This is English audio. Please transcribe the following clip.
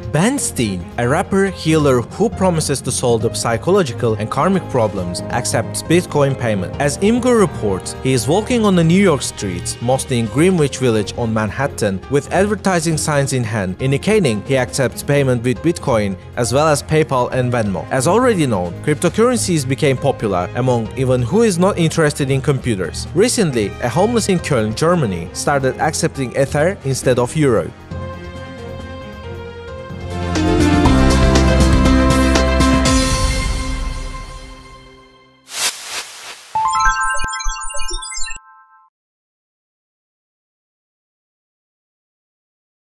Ben Steen, a rapper healer who promises to solve the psychological and karmic problems, accepts Bitcoin payment. As Imgur reports, he is walking on the New York streets, mostly in Greenwich Village on Manhattan, with advertising signs in hand, indicating he accepts payment with Bitcoin as well as PayPal and Venmo. As already known, cryptocurrencies became popular among even who is not interested in computers. Recently, a homeless in Köln, Germany, started accepting Ether instead of Euro.